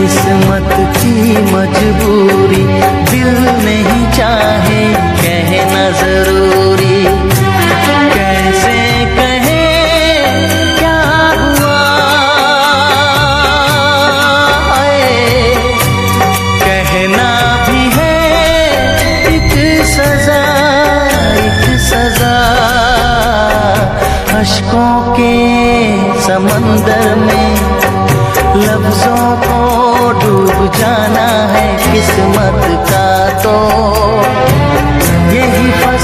किस्मत की मजबूरी, दिल नहीं चाहे कहना जरूरी। कैसे कहे क्या हुआ, कहना भी है एक सजा, एक सजा। अश्कों के समंदर में लफ्जों को डूब जाना है किस्मत का तो यही